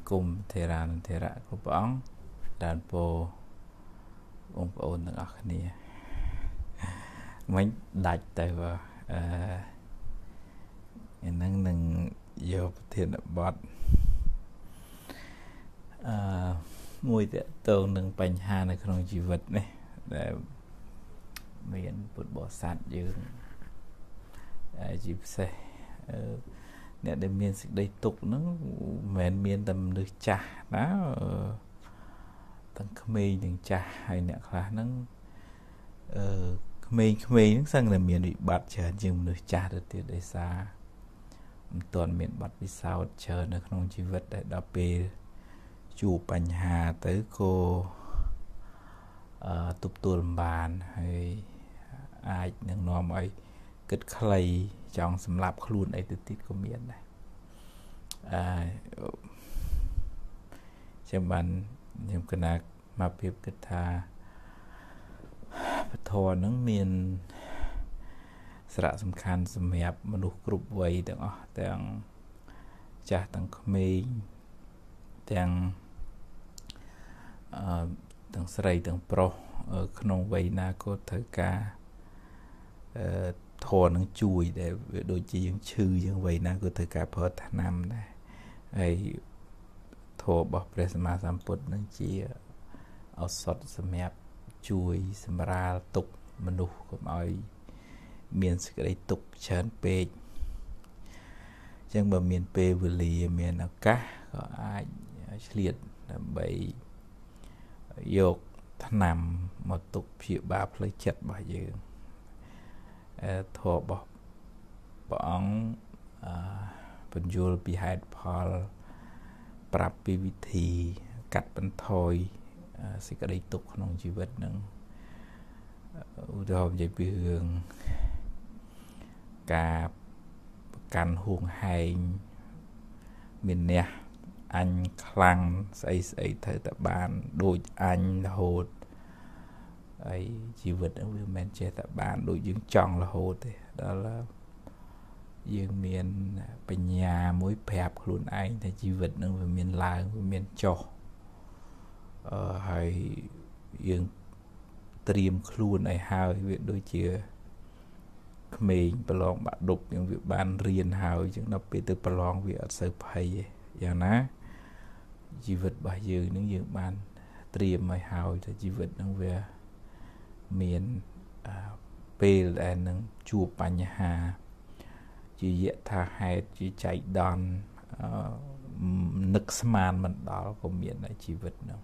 គុំធេរានធេរៈគ្រប់ព្រះអង្គដែលពោបងប្អូនទាំងអស់គ្នាមិនដាច់ទៅហ្នឹងនឹងយកប្រធានបទមួយតកតងនឹងបញ្ហានៅក្នុងជីវិតនេះដែលមានពុទ្ធបរិស័ទយើងជាពិសេសអ្នកដែលមានសេចក្តីទុក្ខហ្នឹងមិនមែនមានតែមនុស្សចាស់ណាទាំងក្មេងទាំងចាស់ហើយអ្នកខ្លះហ្នឹងក្មេងហ្នឹងសឹងតែមានវិបត្តិច្រើនជាងមនុស្សចាស់ទៅទៀតដោយសារមិនទាន់មានបទពិសោធន៍ច្រើននៅក្នុងជីវិតដែលដល់ពេលជួបបញ្ហាទៅក៏ទប់ទល់បានហើយអាចនឹងនាំឲ្យគិតខ្លីចង់សម្លាប់ខ្លួនអីទៅទៀតក៏មានដែរចាំបានខ្ញុំគណៈមកព្រៀបគិតថាពធនឹងមានសារៈសំខាន់សម្រាប់មនុស្សគ្រប់វ័យទាំងអស់ទាំងចាស់ទាំងក្មេងទាំងស្រីទាំងប្រុសក្នុងវ័យណាក៏ត្រូវការធម៌នឹងជួយដែលវាដូចជាយើងឈឺយើងវ័យណាក៏ត្រូវការប្រើថ្នាំដែរហើយធម៌របស់ព្រះសម្មាសម្ពុទ្ធនឹងជាឱសថសម្រាប់ជួយសម្រាលទុក្ខមនុស្សកុំឲ្យមានសេចក្តីទុក្ខច្រើនពេកអញ្ចឹងបើមានពេលវេលាមានឱកាសក៏អាចឆ្លៀតដើម្បីយកថ្នាំមកទុកព្យាបាលផ្លូវចិត្តរបស់យើងធម៌របស់ព្រះអង្គបញ្យល់ពីហេតុផលប្រាប់ពីវិធីកាត់បន្ថយសេចក្តីទុក្ខក្នុងជីវិតនឹងឧទាហរណ៍និយាយពីរឿងការប្រកាន់ហួងហែងមានអ្នកអញខ្លាំងស្អីត្រូវតែបានដូចអញរហូតហើយជីវិតហ្នឹងវាមិនមែនចេះតែបានដូចយើងចង់រហូតទេដល់យើងមានបញ្ញាមួយប្រាប់ខ្លួនឯងថាជីវិតហ្នឹងវាមានឡើងវាមានចុះហើយយើងត្រៀមខ្លួនឲ្យហើយវាដូចជាក្មេងប្រឡងបាក់ឌុបយើងវាបានរៀនហើយចឹងដល់ពេលទៅប្រឡងវាអត់សូវភ័យទេយ៉ាងណាជីវិតរបស់យើងនឹងយើងបានត្រៀមឲ្យហើយថាជីវិតនឹងវាមានពេលដែលនឹងជួបបញ្ហាជាយថាហេតុជាចៃដន្យនឹកស្មានមិនដល់ក៏មានในជីវិតនោះ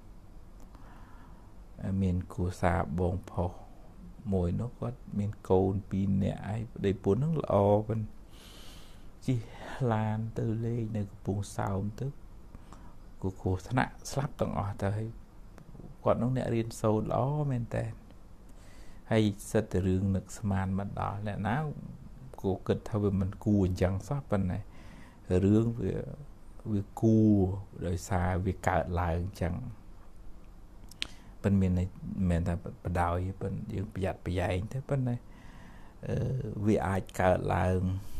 មានគូសាបងផុសមួយនោះគាត់មានកូន2នាក់ហើយប្តីប្រពន្ធនឹងល្អប៉ុន្តែជិះឡានទៅលេងនៅកំពង់សោមទៅគ្រោះថ្នាក់ស្លាប់ទាំងអស់ទៅហើយគាត់នោះអ្នករៀនសូត្រល្អមែនតើហើយសិតតែរឿងនឹកស្មានមិនដល់អ្នកណាគួរគិតថាវាមិនគួរអញ្ចឹងសោះប៉ុន្តែរឿងវាគួរដោយសារវាកើតឡើងអញ្ចឹងប៉ុន្តែមានតែបដ ாய் ប៉ុន្តែយើងប្រយ័ត្នប្រយែងទៅប៉ុន្តែវាអាចកើតឡើង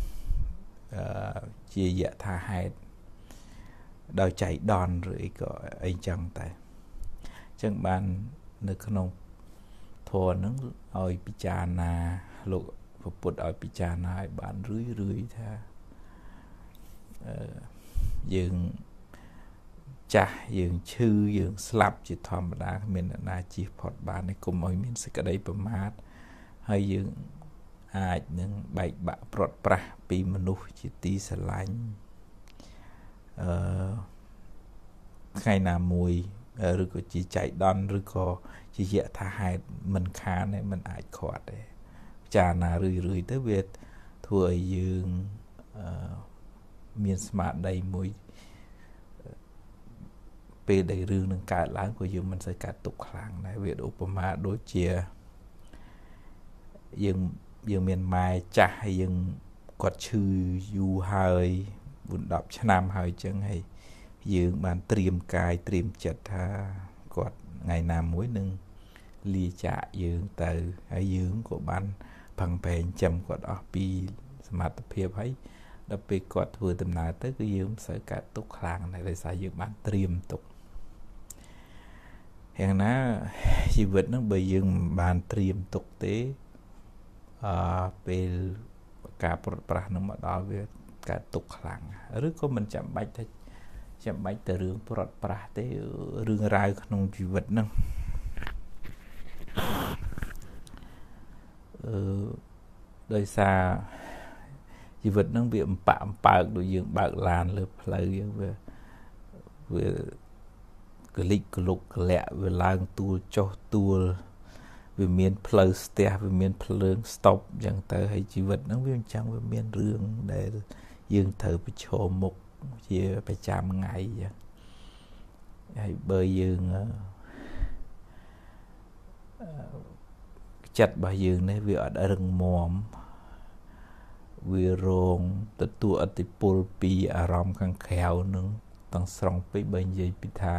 ជាយថាហេតុដោយចៃដន្យឬអីក៏អីចឹងតែអញ្ចឹងបាននៅក្នុងធម៌ហ្នឹងឲ្យពិចារណាលោកពុទ្ធឲ្យពិចារណាឲ្យបានរឿយថាយើងចាស់យើងឈឺយើងស្លាប់ជាធម្មតាគ្មានអ្នកណាជៀសផុតបានទេកុំឲ្យមានសេចក្តីប្រមាទហើយយើងអាចនឹងបែកបាក់ព្រាត់ប្រាសពីមនុស្សជាទីស្រឡាញ់ថ្ងៃណាមួយឬក៏ជាចៃដន្យឬក៏ជាយថាហេតុមិនខានទេមិនអាចខាត់ទេពិចារណារឿយទៅវាធ្វើឲ្យយើងមានស្មារតីមួយពេលដែលរឿងនឹងកើតឡើងក៏យើងមិនសូវកើតទុកខ្លាំងដែរវាឧបមាដូចជាយើងមានម៉ែចាស់ហើយយើងគាត់ឈឺយូរហើយ4-10 ឆ្នាំហើយចឹងហើយយើងបានត្រៀមកាយត្រៀមចិត្តថាគាត់ថ្ងៃណាមួយនឹងលាចាកយើងទៅហើយយើងក៏បានផឹងប្រែងចាំគាត់អស់ពីសមត្ថភាពហើយដល់ពេលគាត់ធ្វើដំណើរទៅគឺយើងមិនសូវកើតទុកខ្លាំងដែរដោយសារយើងបានត្រៀមទុកយ៉ាងណាជីវិតហ្នឹងបើយើងមិនបានត្រៀមទុកទេពេលការប្រត់ប្រាស់នឹងមកដល់វាកើតទុកខ្លាំងឬក៏មិនចាំបាច់តែរឿងប្រត់ប្រាស់ទេរឿងរ៉ាវក្នុងជីវិតហ្នឹងដោយសារជីវិតហ្នឹងវាអំប៉ើកដូចយើងបើកឡានលើផ្លូវយើងវាកលិចកលុកកលាក់វាឡើងទួលចុះទួលវាមានផ្លូវស្ទះវាមានភ្លើងស្តុបអញ្ចឹងទៅហើយជីវិតហ្នឹងវាអញ្ចឹងវាមានរឿងដែលយើងត្រូវប្រឈមមុខជាប្រចាំថ្ងៃអញ្ចឹងហើយបើយើងចិត្តរបស់យើងនេះវាអត់រឹងមាំវារងទទួលឥទ្ធិពលពីអារម្មណ៍ខាងក្រៅនឹងទាំងស្រុងពេកបើនិយាយពីថា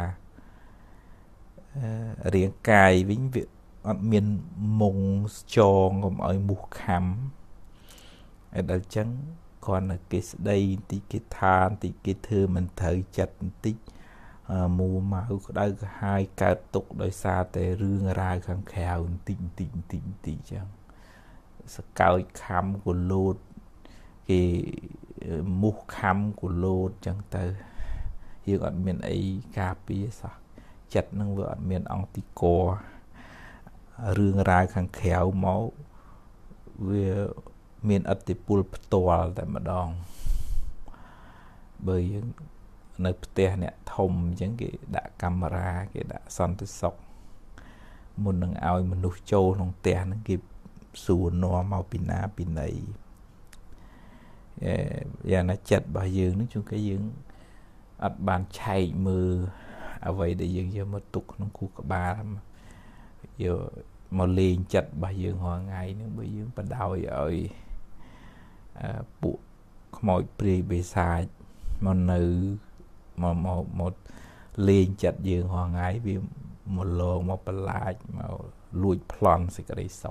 រាងកាយវិញវាអត់មានមុងចងកុំឲ្យមូសខាំហើយដល់ចឹងគ្រាន់តែគេស្ដីបន្តិចគេថាបន្តិចគេធ្វើមិនត្រូវចិត្តបន្តិចមួម៉ៅក្តៅក្រហាយកើតទុកដោយសារតែរឿងរ៉ាវខាងក្រៅបន្តិចចឹងសកោចខំកលូតគេមូសខំកលូតចឹងទៅយើងអត់មានអីការពារសោះចិត្តនឹងវាអត់មានអង្គតិករឿងរ៉ាវខាងក្រៅមកវាមានឥទ្ធិពលផ្ទាល់តែម្ដងបើយើងនៅផ្ទះអ្នកធំអញ្ចឹងគេដាក់កាមេរ៉ាគេដាក់សន្តិសុខមុននឹងឲ្យមនុស្សចូលក្នុងផ្ទះហ្នឹងគេសួរនាំមកពីណាពីណីយ៉ាងណាចិត្តរបស់យើងនេះជួនកាលយើងអត់បានឆែកមើលអ្វីដែលយើងយកមកទុកក្នុងខួរក្បាលយកមកលេងចិត្តរបស់យើងរាល់ថ្ងៃហ្នឹងបើយើងបដ ாய் ឲ្យពួកខ្មោចព្រាយបិសាចមកនៅមកលេងចិត្តយើងរាល់ថ្ងៃវាមកលងមកបន្លាចមកលួចប្លន់សេចក្តីសុខ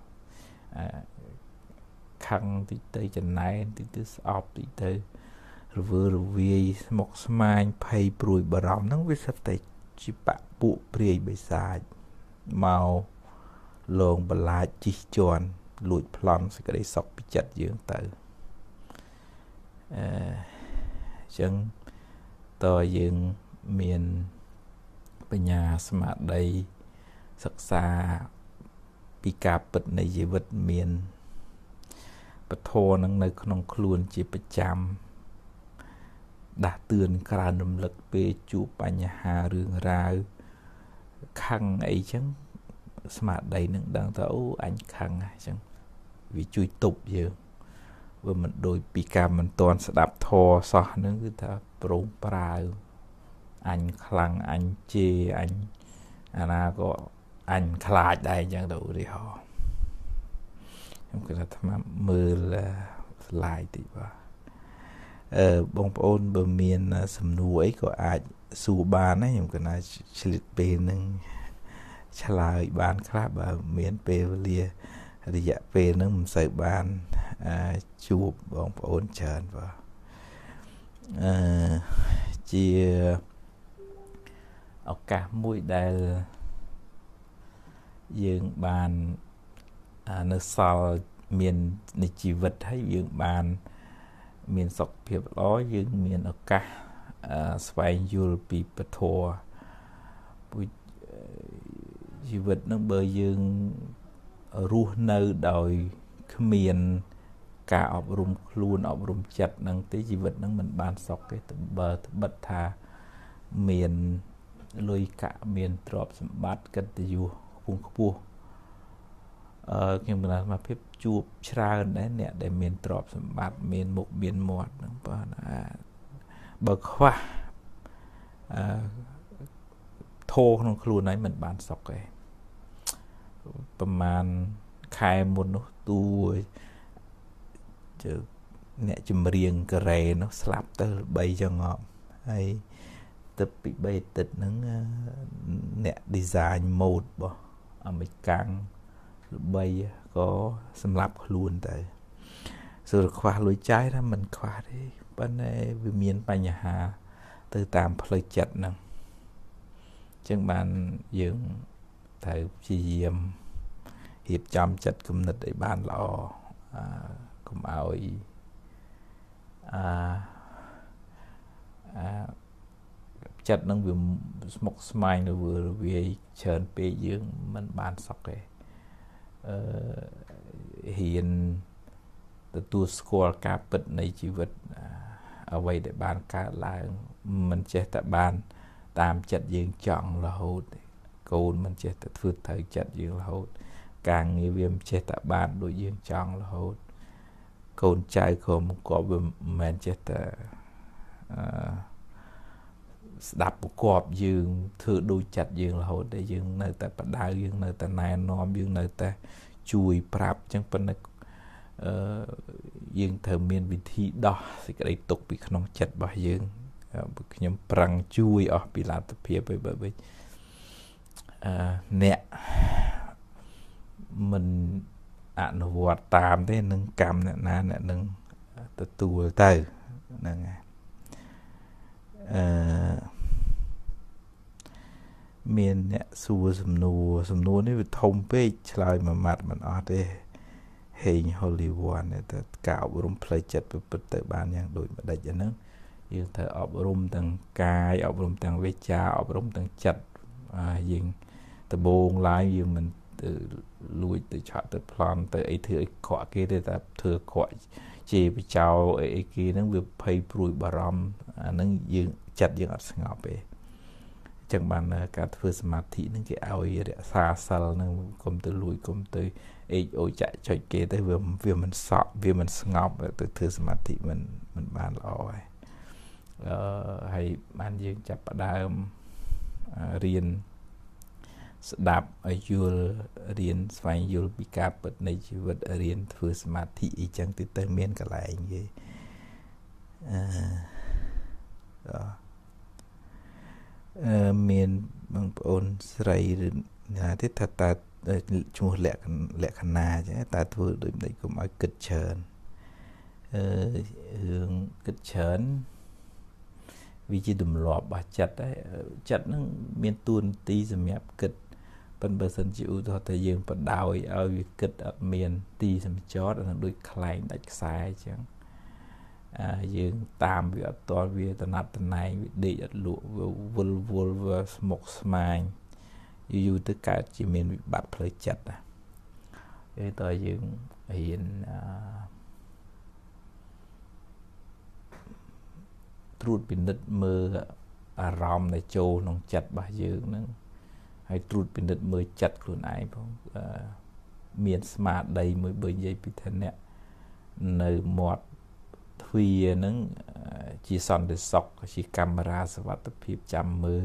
ខឹងតិចទៅចំណែនតិចទៅស្អប់តិចទៅរវើរវាយស្មុគស្មាញភ័យព្រួយបារម្ភហ្នឹងវាសិតតែជាបពួកព្រាយបិសាចមកលងបន្លាចជិះជាន់លួចប្លន់សេចក្តីសុខពីចិត្តយើងទៅអញ្ចឹងតើយើងមានបញ្ញាស្មារតីសិក្សាពីការពិតនៃជីវិតមានពធនឹងនៅក្នុងខ្លួនជាប្រចាំដាស់តឿនក្រើនរំលឹកពេលជួបបញ្ហារឿងរ៉ាវខឹងអីចឹងស្មារតីនឹងដឹងថាអូអញខឹងអញ្ចឹងវាជួយទប់យើងវាមិនដូចពីការមិនតន់ស្ដាប់ធម៌សោះហ្នឹងគឺថាប្រងប្រាវអញខ្លាំងអញជេរអញអាណាក៏អញខ្លាចដែរអញ្ចឹងទៅឧទាហរណ៍ខ្ញុំគិតថាអាមើលស្លាយតិចបាទបងប្អូនបើមានសំណួរអីក៏អាចសួរបានណាខ្ញុំគិតថាឆ្លៀតពេលហ្នឹងឆ្លើយបានខ្លះបើមានពេលវេលារយៈពេលហ្នឹងមិនសូវបានជួបបងប្អូនច្រើនបាទជាឱកាសមួយដែលយើងបាននៅសល់មាននៃជីវិតហើយយើងបានមានសុខភាពល្អយើងមានឱកាសស្វែងយល់ពីពធពុជជីវិតនឹងបើយើងរស់នៅដោយគ្មានការអប់រំខ្លួនអប់រំចិត្តនឹងទេជីវិតនឹងមិនបានសុខទេបើត្បិតថាមានលុយកាក់មានទ្រព្យសម្បត្តិកិត្តិយសខ្ពស់ខ្ញុំគណនាអាភិបជួបច្រើនដែរអ្នកដែលមានទ្រព្យសម្បត្តិមានមុខមានមាត់ហ្នឹងបាទបើខ្វះធោក្នុងខ្លួនហើយមិនបានសុខទេប្រហែលខែមុននោះទូអ្នកចម្រៀងការ៉េនោះស្លាប់ទៅ3ចង្អប់ហើយទឹកពី3អាទិត្យហ្នឹងអ្នក design mode របស់អាមេរិកាំងល្បីក៏សម្លាប់ខ្លួនទៅ sự khoa lối trái đó mình khoa đi bên này vì miền Tây nhà Hà từ tam phơi chật nè chẳng bạn dưỡng thầy chi hiệp chăm chật công nịch để ban lọ cũng ao chật nó vừa một smile nó vừa về chờn pe dưỡng mình ban sọc cái hiện từ tua score cá bật này chỉ vật ở vậy để ban cá lại mình chế tại ban tam chật dưỡng chọn là hốt cồn mình chế tại phượt thời chật dưỡng là hốt càng người viêm chế tại ban đối dưỡng chọn là hốt cồn trai không có mình chế tại đạp một cọp dương thưa đôi chặt dương là hốt để dương nơi ta bắt đau dương nơi ta này nóm dương nơi ta chui prap chẳng phân dương thờ miền vị thị đó thì cái đấy tục bị không chặt bao dương nhầm prang chui ở bị làm tập phía bởi nè mình ăn vọt tam thế nâng cầm nè nè nâng tù từ nâng miền nè xua sầm nua này thông pe chơi mà mặt mình ở đây hình Hollywood này ta cạo rung play chật bật tới bàn nhang đổi mà đầy cho nó dương thở ốp rung tầng cài ốp rung tầng vết cha ốp rung tầng chật dương từ buông lái dương mình từ lùi từ chọn từ plan từ ấy thừa cọ kia để ta thừa cọ chỉ bị chào ấy kia nó vừa pay bụi bà rom nó dương chật dương ở ngọc về chẳng bàn cả thứ smart thị những cái ao ấy để xa xa nó cùng từ lùi cùng từ ấy ôi chạy chạy kia tới vừa mình sọ vừa mình ngọc từ thứ smart thị mình bàn lò hay bàn dương chập đam riêng đạp ở dưới riêng phải dưới bị cáp bật này chỉ vật riêng thứ smart thị chẳng từ tới miền cả lại như đó miền bằng ôn sợi là thế thật ta chung lẹ khăn na chứ ta thưa đối với cũng nói kịch chờn hướng kịch chờn vì chỉ đùm lọp bà chặt nó miền tuôn tí rồi mẹp kịch phần bờ sân chịu thôi thời dương phần đào ở việc kịch ở miền tí rồi chót là đôi khai đạch sai chứ dương tam việc to việc tận nát tận này để lụa vul một smile dù tất cả chỉ miền bị bắt lời chặt cái tới dương hiện trút bình đất mơ rom này trâu nông chặt bà dương nó hay trút bình đất mơ chặt luôn ai không miền smart đây mới bởi dây bị thế nè nơi một thuy nó chỉ son để sọc chỉ camera sẽ bắt tập hiệp chăm mơ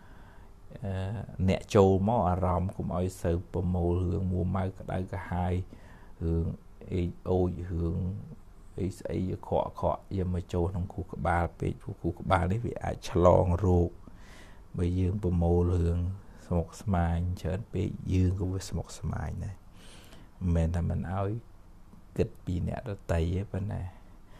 nẹ trâu máu rom cũng ai sợ bờ mồ hướng mua mai cả đại cả hai hướng ôi hướng ấy khọ giờ mà trâu trong khu các ba về khu các ba đấy vì ai chlong ruột bây giờ bờ mồ hướng một smile chớn bị dương cũng với một smile này mình áo kịch bị nẹ đó tay bên này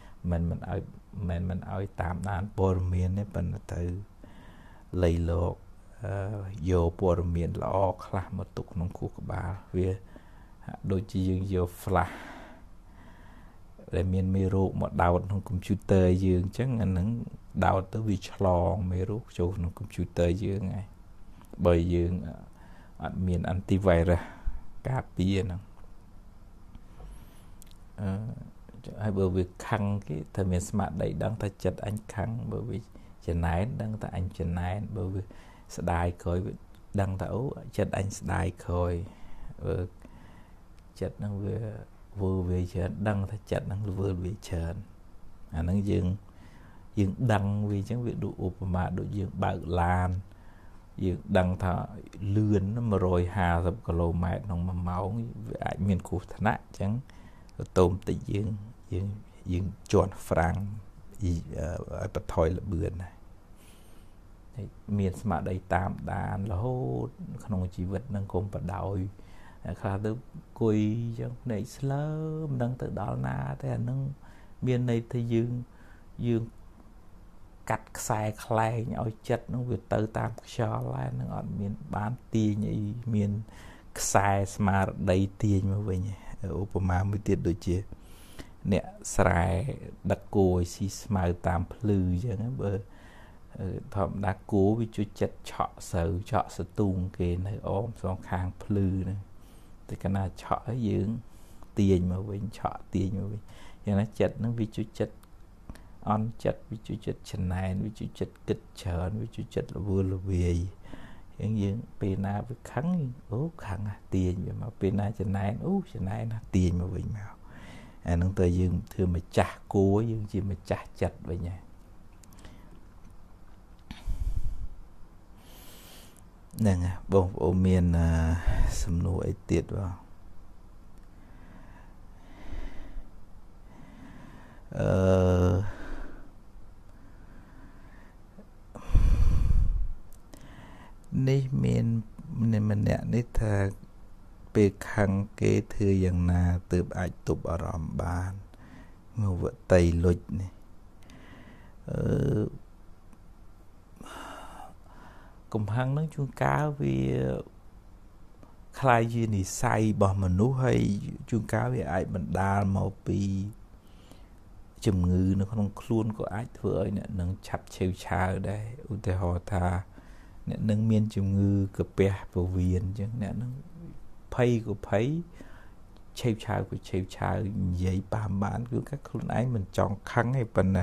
mình áo tạm đàn bờ miền đấy bên từ lấy lộc vô bờ miền lọ khla một tục trong khu các ba vì đôi chỉ dương vô flash để miền miro một đào trong computer dương chắc anh能đào tới vì chlong miro cho trong computer dương này bởi dương miền antivirus cả pia nè hay bởi vì khăn cái thời miền smart đấy đang ta chật anh khăn bởi vì chân này đang ta anh chân này bởi vì sẽ đai khơi đang ta ấu chật anh sẽ đai khơi chật nó vừa về chật đang ta chật nó vừa về chật nó dương đăng vì chẳng việc đủ mà độ dương bạc lan dương đăng thọ lươn nó mà rồi 50 km nông mà máu ai miền khu thạch nát chẳng tôm tự dương chọn franc ở bậc thoi là bươn này miền smart đây tam đàn là hốt không chỉ vật năng cùng bắt đầu ខ្លះទៅគួយចឹងភ្នែកស្លើមិនដឹងទៅដល់ណាតែអានឹងមានន័យថាយើងកាត់ខ្សែខ្លែងឲ្យចិត្តនឹងវាទៅតាមខ្យល់ហើយនឹងអត់មានបានទាញអីមានខ្សែស្មារតីទាញមកវិញឧបមាមួយទៀតដូចជាអ្នកស្រែដឹកគោឲ្យស៊ីស្មៅតាមភ្លឺចឹងបើធម្មតាគោវាជួយចិត្តឆក់ស្រូវឆក់សទូងគេនៅអមសងខាងភ្លឺហ្នឹងតែកាលណាឆក់ឲ្យយើងទាញមកវិញឆក់ទាញមកវិញយ៉ាងណាចិត្តហ្នឹងវាជួយចិត្តអន់ចិត្តវាជួយចិត្តច្នៃវាជួយចិត្តគិតច្រើនវាជួយចិត្តរវើរវាយយើងពេលណាវាខឹងអូខឹងណាទាញវាមកពេលណាច្នៃអូច្នៃណាទាញមកវិញមកអាហ្នឹងទៅយើងធ្វើម្ចាស់គួរយើងជាម្ចាស់ចិត្តវិញហើយហ្នឹងបងប្អូនមានសំណួរអីទៀតបងនេះមានម្នាក់នេះថាពេលខឹងគេធ្វើយ៉ាងណាទើបអាចទប់អារម្មណ៍បានមកវតីលុចនេះកំហឹងនឹងជួនកាលវាคล้ายជានិស័យរបស់មនុស្សហើយជួនកាលវាអាចបណ្ដាលមកពីជំងឺនៅក្នុងខ្លួនក៏អាចធ្វើឲ្យអ្នកនឹងឆាប់ឆេវឆាវដែរឧទាហរណ៍ថាអ្នកនឹងមានជំងឺកាពះពោះវៀនអញ្ចឹងអ្នកនឹងភ័យក៏ភ័យឆេវឆាវក៏ឆេវឆាវនិយាយប៉ាបានគឺថាខ្លួនឯងមិនចង់ខឹងទេប៉ុន្តែ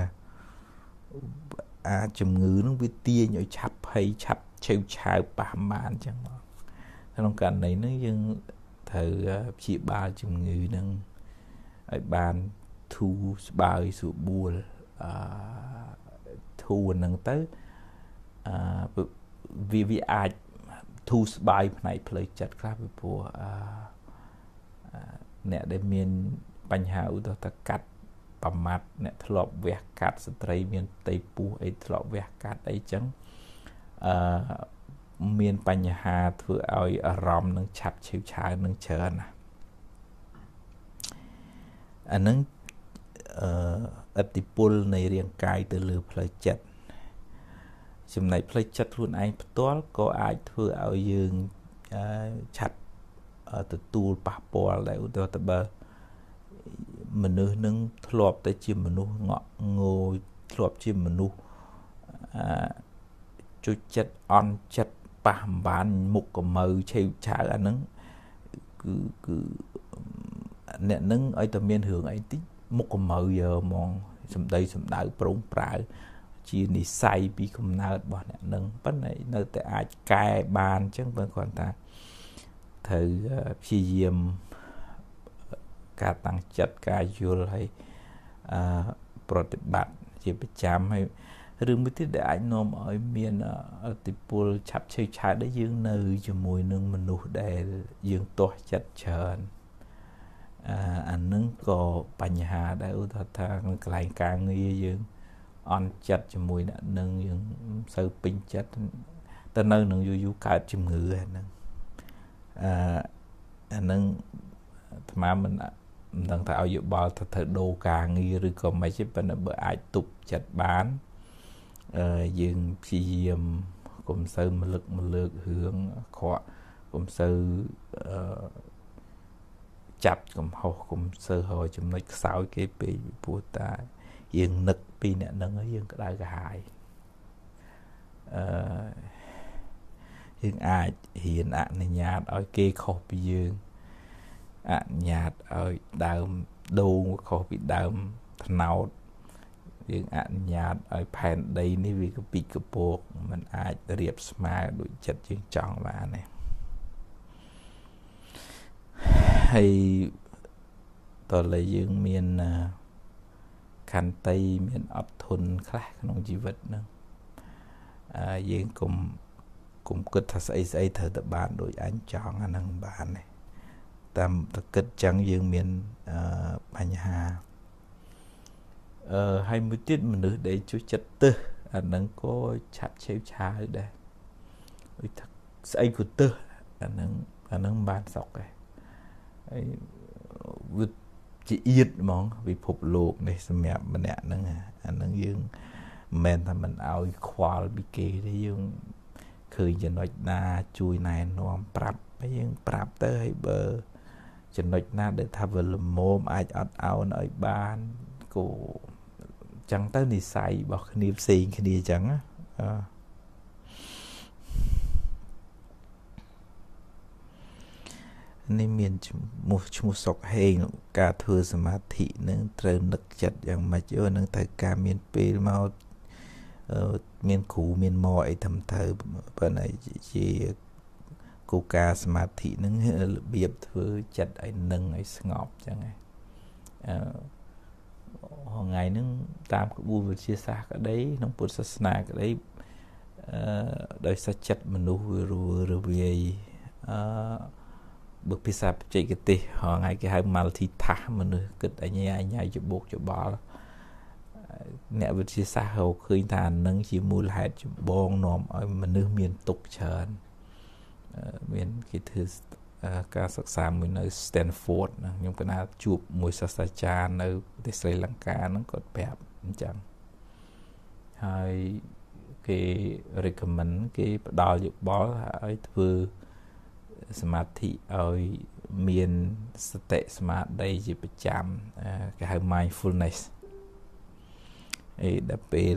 អាចជំងឺនឹងវាទាញឲ្យឆាប់ភ័យឆាប់ឆេវឆាវប៉ាបានអញ្ចឹងមកក្នុងករណីនេះយើងត្រូវព្យាបាលជំងឺនឹងឲ្យបានធូរស្បើយស្រួលបួលធូរហ្នឹងទៅវាអាចធូរស្បើយផ្នែកផ្លូវចិត្តខ្លះពីព្រោះអ្នកដែលមានបញ្ហាឧទាហរណ៍ថាកាត់ប្រមាត់អ្នកធ្លាប់វះកាត់ស្ត្រីមានផ្ទៃពោះអីធ្លាប់វះកាត់អីចឹងមានបញ្ហាធ្វើឲ្យអារម្មណ៍នឹងឆាប់ឆេវឆាវនឹងច្រើនណាអានឹងឥទ្ធិពលនៃរាងកាយទៅលើផ្លូវចិត្តចំណែកផ្លូវចិត្តខ្លួនឯងផ្ទាល់ក៏អាចធ្វើឲ្យយើងឆាប់ទទួលប៉ះពាល់ដែរឧទាហរណ៍ទៅបើមនុស្សនឹងធ្លាប់តែជាមនុស្សងក់ងោធ្លាប់ជាមនុស្សជួយចិត្តអន់ចិត្តប៉ះអំបានមុខកម្ៅឆេវឆាវអាហ្នឹងគឺអ្នកនឹងឲ្យតែមានរឿងអីតិចមុខកម្ៅយកហ្មងសម្ដីសម្ដៅប្រងប្រាវជានិស័យពីកំណើតរបស់អ្នកនឹងប៉ុន្តែនៅតែអាចកែបានអញ្ចឹងបើគាត់ថាត្រូវព្យាយាមការតាំងចិត្តការយល់ហើយប្រតិបត្តិជាប្រចាំហើយរឿងមួយទៀតដែលអាចនាំឲ្យមានឥទ្ធិពលឆាប់ឆេវឆាវដែលយើងនៅជាមួយនឹងមនុស្សដែលយើងទាស់ចិត្តច្រើនអានឹងក៏បញ្ហាដែរឧទាហរណ៍ថាក្នុងកន្លែងការងារយើងអន់ចិត្តជាមួយអ្នកនឹងយើងមិនសូវពេញចិត្តទៅនៅនឹងយូរកើតជំងឺហ្នឹងអានឹងអាត្មាមិនដឹងថាឲ្យយោបល់ថាត្រូវដូរការងារឬក៏មិនទេប៉ុន្តែបើអាចទប់ចិត្តបានយើងព្យាយាមកុំសូវមលឹកម្លើករឿងអាក្រក់កុំសូវចាប់កំហុសកុំសូវរកចំណុចខ្សោយគេពេកព្រោះតែយើងនឹកពីអ្នកនឹងហើយយើងក្តៅក្រហាយយើងអាចហ៊ានអនុញ្ញាតឲ្យគេខុសពីយើងអនុញ្ញាតឲ្យដើមដូងខុសពីដើមត្នោតយើងអនុញ្ញាតឲ្យផែនដីនេះវាកពីកពកมันអាចរៀបស្មើដូចចិត្តយើងចង់បានទេហើយតើឡើយយើងមានខន្តីមានអត់ធន់ខ្លះក្នុងជីវិតហ្នឹងយើងកុំគិតថាស្អីត្រូវតែបានដូចអញចង់អាហ្នឹងបានទេតាមតែគិតចឹងយើងមានបញ្ហាហើយមួយទៀតមនុស្សដែលជួយចិត្តទឹះអាហ្នឹងក៏ឆាប់ឆេវឆាវដែរដូចថាស្អីក៏ទឹះអាហ្នឹងបានសក់ដែរហើយវាជាអៀតហ្មងពិភពលោកនេះសម្រាប់ម្នាក់ហ្នឹងអាហ្នឹងយើងមិនមែនថាមិនឲ្យខ្វល់ពីគេទេយើងឃើញចំណុចណាជួយណែនាំប្រាប់ហើយយើងប្រាប់ទៅហើយបើចំណុចណាដែលថាវាល្មមអាចអត់ឱនឲ្យបានគោចឹងទៅនិស័យរបស់គ្នាផ្សេងគ្នាចឹងនេះមានឈ្មោះសុកហេងការធ្វើសមាធិនឹងត្រូវនឹកចិត្តយ៉ាងម៉េចនឹងត្រូវការមានពេលមកមានគ្រូមានម៉អីធ្វើទៅប៉ុន្តែជាគោលការណ៍សមាធិនឹងរបៀបធ្វើចិត្តឲ្យនឹងឲ្យស្ងប់ចឹងហ្នឹងថ្ងៃហ្នឹងតាមក្បួនវិទ្យាសាស្ត្រក្តីក្នុងពុទ្ធសាសនាក្តីដោយសារចិត្តមនុស្សវារវាយបើភាសាបច្ចេកទេសថ្ងៃគេហៅ multitask មនុស្សគិតអញ្ញាច្បោកច្បល់អ្នកវិទ្យាសាស្ត្រឃើញថានឹងជាមូលហេតុចម្បងនាំឲ្យមនុស្សមានទុក្ខច្រើនមានគេធ្វើការសិក្សាមួយនៅ Stanford ខ្ញុំកណាជួបមួយសាស្ត្រាចារ្យនៅប្រទេសស្រីលង្កាហ្នឹងគាត់ប្រាប់អញ្ចឹងហើយគេ recommend គេផ្ដល់យោបល់ឲ្យធ្វើសមាធិឲ្យមានសតិស្មារតីជាប្រចាំគេហៅ mindfulness ដល់ពេល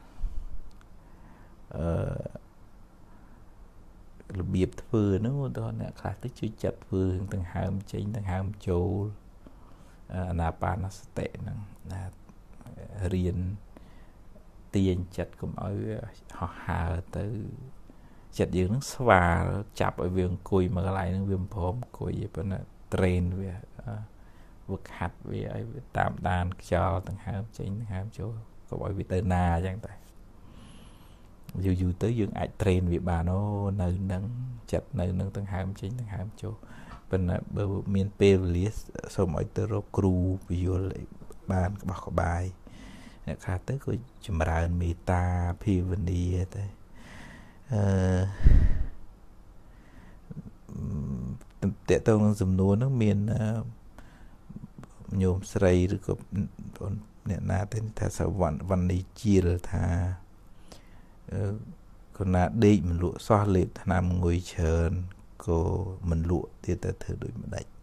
របៀបធ្វើហ្នឹងដល់អ្នកខ្លះទៅជួយចាត់ធ្វើទាំងហើមចេញទាំងហើមចូលអាណាបាណសតិហ្នឹងណារៀនទាញចិត្តកុំឲ្យហោះហើរទៅចិត្តយើងហ្នឹងស្វាលចាប់ឲ្យវាអង្គុយមកកន្លែងហ្នឹងវាមិនព្រមអង្គុយទេប៉ុន្តែ train វាវឹកហាត់វាឲ្យវាតាមដានខ្យល់ទាំងហើមចេញទាំងហើមចូលកុំឲ្យវាទៅណាអញ្ចឹងតែយូរទៅយើងអាច train វាបាននៅនឹងចិត្តនៅនឹងទាំងហើមចេញទាំងហើមចូលប៉ុន្តែបើមានពេលវេលាសូមឲ្យទៅរកគ្រូពយល់បានក្បោះក្បាយអ្នកខ្លះទៅក៏ចម្រើនមេត្តាភាវនាទៅតើតើនឹងសំណួរហ្នឹងមានញោមស្រីឬក៏អ្នកណាទៅថាសវណ្ណវណ្ណីជាលថាគណៈដេកមិនលក់សោះលេបថ្នាំងុយច្រើនក៏មិនលក់ទៀតទៅធ្វើដូចម្ដេច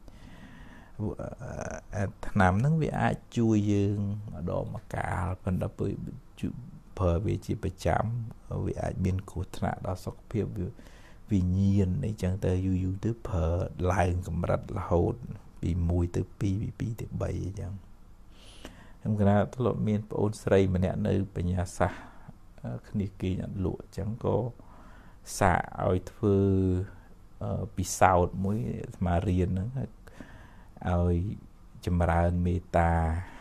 ថ្នាំហ្នឹងវាអាចជួយយើងម្ដងម្កាលប៉ុន្តែពេលប្រើវាជាប្រចាំវាអាចមានគ្រោះថ្នាក់ដល់សុខភាពវិញ្ញាណអីចឹងទៅយូរទៅប្រើឡើងកម្រិតរហូតពី1ទៅ2ពី2ទៅ3អញ្ចឹងខ្ញុំគណៈធ្លាប់មានប្អូនស្រីម្នាក់នៅបញ្ញាសាស្ត្រគ្នាគេអត់លក់អញ្ចឹងក៏សាកឲ្យធ្វើពិសោធន៍មួយស្មារៀនហ្នឹងឲ្យចម្រើនមេត្តា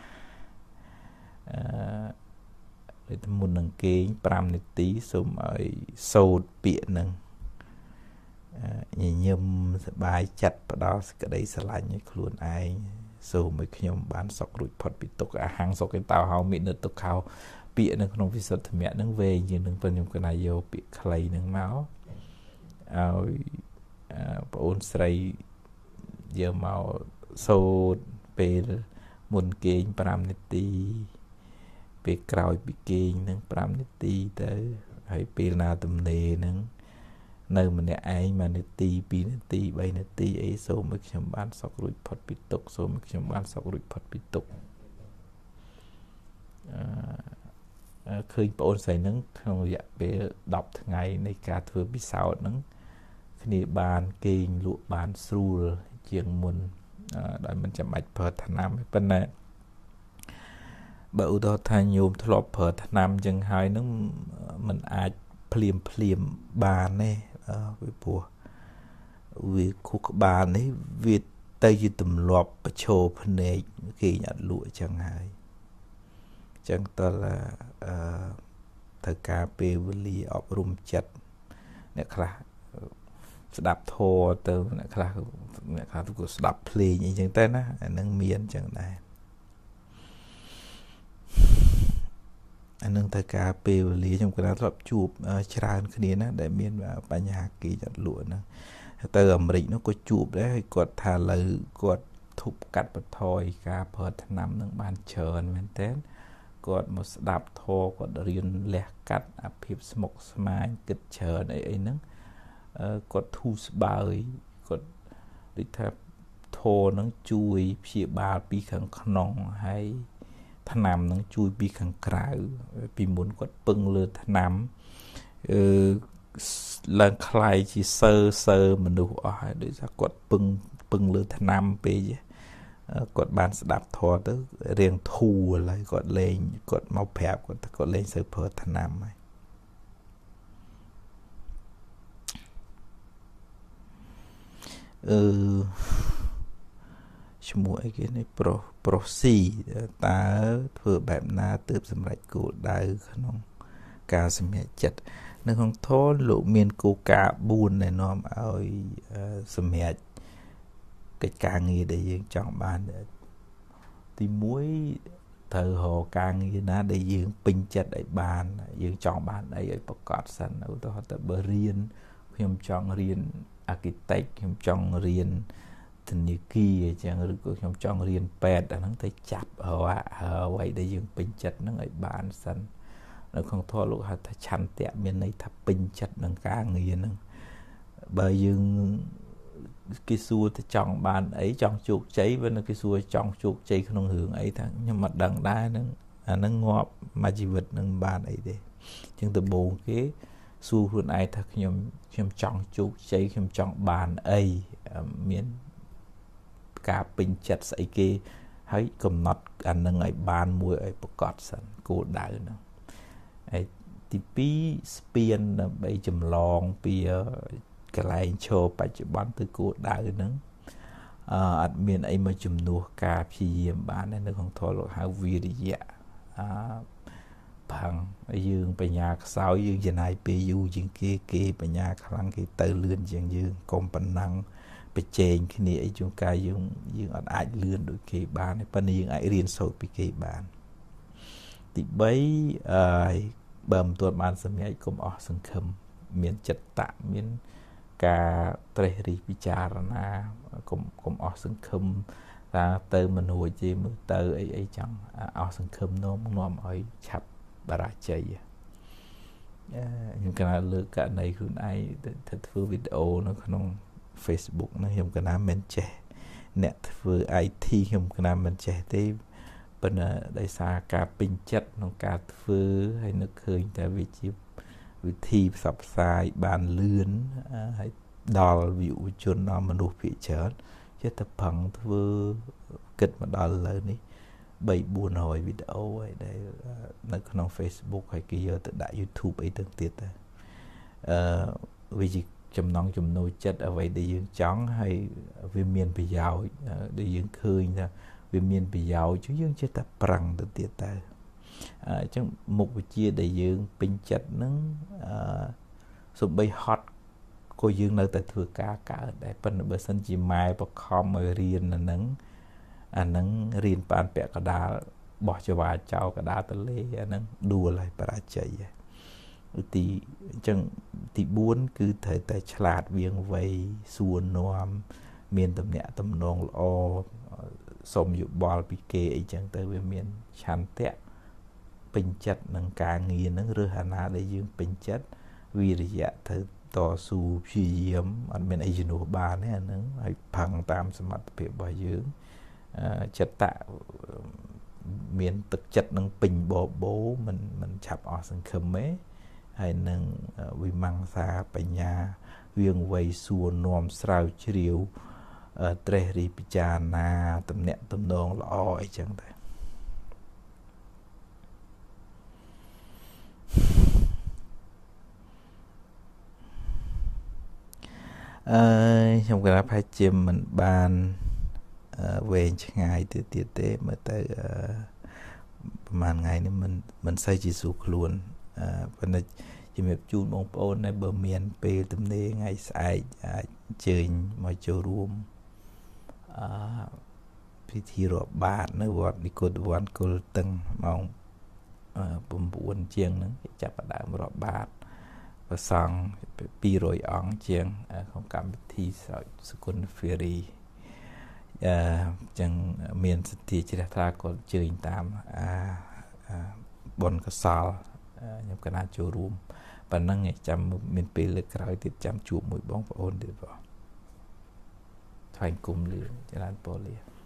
មុននឹងគេង5នាទីសូមឲ្យសូត្រពាក្យហ្នឹងញញឹមសប្បាយចិត្តផ្ដល់សេចក្តីស្រឡាញ់ឲ្យខ្លួនឯងសូមឲ្យខ្ញុំបានសុខរួចផុតពីទុក្ខអហង្សុខេតោហោមិនិទុក្ខោពាក្យនៅក្នុងវិសុទ្ធិមគ្គហ្នឹងវែងជាងនឹងខ្ញុំកណាយកពាក្យខ្លីហ្នឹងមកឲ្យប្អូនស្រីយកមកសូត្រពេលមុនគេង5នាទីពេលក្រោយពីគេងហ្នឹង5នាទីទៅហើយពេលណាទំនេរហ្នឹងនៅម្នាក់ឯង1នាទី2នាទី3នាទីអីសូមឲ្យខ្ញុំបានសុខរួចផុតពីទុក្ខសូមឲ្យខ្ញុំបានសុខរួចផុតពីទុក្ខឃើញបងអូនស្រីហ្នឹងក្នុងរយៈពេល10ថ្ងៃនៃការធ្វើពិសោធន៍ហ្នឹងគ្នាបានគេងលក់បានស្រួលជាងមុនដោយមិនចាំបាច់ប្រើថ្នាំទេប៉ុន្តែបើឧទាហរណ៍ថាញោមធ្លាប់ប្រើថ្នាំចឹងហើយហ្នឹងมันអាចភ្លាមបានទេពីព្រោះវាខួរក្បាលនេះវាទៅជាទម្លាប់ប្រឈរភ្នែកគេអត់លក់ចឹងហើយចឹងតើត្រូវការពេលវេលាអប់រំចិត្តអ្នកខ្លះស្ដាប់ធម៌ទៅអ្នកខ្លះក៏ស្ដាប់ភ្លេងអីចឹងទៅណាអានឹងមានចឹងដែរអានឹងត្រូវការពេលវេលាខ្ញុំក៏ធ្លាប់ជួបច្រើនគ្នាណាដែលមានបញ្ហាគេចាត់លក់ហ្នឹងទៅអាមេរិកនោះក៏ជួបដែរហើយគាត់ថាលើគាត់ធប់កាត់បន្ថយការប្រើថ្នាំនឹងបានច្រើនមែនតើគាត់មកស្ដាប់ធម៌គាត់រៀនលះកាត់អាភាពស្មុគស្មាញគិតច្រើនអីហ្នឹងគាត់ធូរស្បើយគាត់ដូចថាធម៌ហ្នឹងជួយព្យាបាលពីខាងក្នុងហើយថ្នាំហ្នឹងជួយពីខាងក្រៅពីមុនគាត់ពឹងលើថ្នាំឡើងคล้ายជាសើមនុស្សអស់ហើយដូចថាគាត់ពឹងលើថ្នាំពេកគាត់បានស្ដាប់ធម៌ទៅរៀងធូរហើយគាត់លេងគាត់មកប្រាប់គាត់លេងសូវប្រើថ្នាំហើយឈ្មោះអីគេនេះប្រុសស៊ីតើធ្វើបែបណាទើបសម្រេចគោលដៅក្នុងការសម្រេចចិត្តនៅក្នុងធម៌លោកមានគោលការណ៍4ណែនាំឲ្យសម្រេចកិច្ចការងារដែលយើងចង់បានទី1ត្រូវរកការងារណាដែលយើងពេញចិត្តឲ្យបានយើងចង់បានអីឲ្យប្រកបសិនឧទាហរណ៍ទៅបើរៀនខ្ញុំចង់រៀន architect ខ្ញុំចង់រៀនធនាគារអញ្ចឹងឬក៏ខ្ញុំចង់រៀនពេទ្យអាហ្នឹងទៅចាប់អ្វីដែលយើងពេញចិត្តហ្នឹងឲ្យបានសិននៅក្នុងធម៌លោកហៅថាឆន្ទៈមានន័យថាពេញចិត្តនឹងការងារហ្នឹងបើយើងគេសួរទៅចង់បានអីចង់ជោគជ័យបើនៅគេសួរចង់ជោគជ័យក្នុងរឿងអីថាខ្ញុំមិនដឹងដែរហ្នឹងអាហ្នឹងងាប់មួយជីវិតនឹងបានអីទេអញ្ចឹងដំបូងគេសួរខ្លួនឯងថាខ្ញុំចង់ជោគជ័យខ្ញុំចង់បានអីមានការពេញចិត្តស្អីគេហើយកំណត់អានឹងឲ្យបានមួយឲ្យប្រកបសិនគោលដៅហ្នឹងហើយទី2ស្ពានដើម្បីចម្លងពីកន្លែងឈរបច្ចុប្បន្នទៅគោលដៅហ្នឹងអត់មានអីមកជំនួសការព្យាយាមបាននៅក្នុងធម៌លោកហៅវិរិយៈផឹងយើងបញ្ញាខ្សោយយើងចំណាយពេលយូរជាងគេបញ្ញាខ្លាំងគេទៅលឿនជាងយើងកុំប៉ុណ្ណឹងប្រជែងគ្នាអីជួនកាលយើងអត់អាចលឿនដូចគេបានទេប៉ុន្តែយើងអាចរៀនសូត្រពីគេបានទី3បើមិនទាន់បានសម្រេចកុំអស់សង្ឃឹមមានចិត្តតៈមានការត្រេះរិះពិចារណាកុំអស់សង្ឃឹមថាទៅមិនរួចទេមើលទៅអីចឹងអស់សង្ឃឹមនាំឲ្យឆាប់បរាជ័យខ្ញុំកណាលើកករណីខ្លួនឯងទៅធ្វើវីដេអូនៅក្នុង Facebook ហ្នឹងខ្ញុំកណាមិនចេះអ្នកធ្វើ IT ខ្ញុំកណាមិនចេះទេប៉ុន្តែដោយសារការពេញចិត្តក្នុងការធ្វើហើយនឹកឃើញតែវាជាវិធីផ្សព្វផ្សាយបានលឿនហើយដល់យុវជនដល់មនុស្សភាគច្រើនចេះតែប្រឹងធ្វើគិតមកដល់ឥឡូវនេះ300-400វីដេអូហើយដែលនៅក្នុង Facebook ហើយគេយកទៅដាក់ YouTube អីទៅទៀតទៅវាជាចំណង់ចំណូលចិត្តអ្វីដែលយើងចង់ហើយវាមានប្រយោជន៍ដែលយើងឃើញថាវាមានប្រយោជន៍យើងចេះតែប្រឹងទៅទៀតទៅអញ្ចឹងមុខវិជ្ជាដែលយើងពេញចិត្តហ្នឹងសូម្បីហត់ក៏យើងនៅតែធ្វើការកើតដែរប៉ុន្តែបើសិនជាម៉ែបខំឲ្យរៀនអាហ្នឹងរៀនបានពាក់កណ្ដាលបោះចវាចោលកណ្ដាលទលេអាហ្នឹងដួលហើយបរាជ័យហើយទីអញ្ចឹងទី4គឺត្រូវតែឆ្លាតវាងវៃសួរនាំមានទំនាក់ទំនងល្អសុំយោបល់ពីគេអីចឹងទៅវាមានឆន្ទៈពេញចិត្តនឹងការងារហ្នឹងឬអាណាដែលយើងពេញចិត្តវិរិយៈទៅតស៊ូព្យាយាមអត់មានអីជំនួសបានទេអាហ្នឹងហើយផឹងតាមសមត្ថភាពរបស់យើងចិត្តៈមានទឹកចិត្តនឹងពេញបបោមិនឆាប់អស់សង្ឃឹមទេហើយនឹងវិមង្សាបញ្ញាវាងវៃសួរនាំស្រាវជ្រាវត្រេះរិះពិចារណាទំនាក់ទំនងល្អអីចឹងទៅខ្ញុំគិតថាប្រហែលជាមិនបានវែងឆ្ងាយទៅទៀតទេមើលទៅប្រហែលថ្ងៃនេះមិនសូវជាស្រួលខ្លួនប៉ុន្តែជំរាបជូនបងប្អូនដែលបើមានពេលទំនេរថ្ងៃស្អែកអាចអញ្ជើញមកចូលរួមពិធីរាប់បាតនៅវត្តនិគុតវ័នគុលតឹងម៉ោង9ជាងហ្នឹងគេចាប់ផ្ដើមរាប់បាតប្រសង់200អង្គជាងក្នុងកម្មវិធីស្រោចសគុណហ្វេរីចឹងមានសទ្ធាជ្រះថ្លាគាត់ជើញតាមបុណ្យកសលខ្ញុំកណាចូលរួមប៉ុណ្ណឹងឯងចាំមានពេលលើកក្រោយទៀតចាំជួបមួយបងប្អូនទៀតបងថ្លែងគុំលាចរានពរលា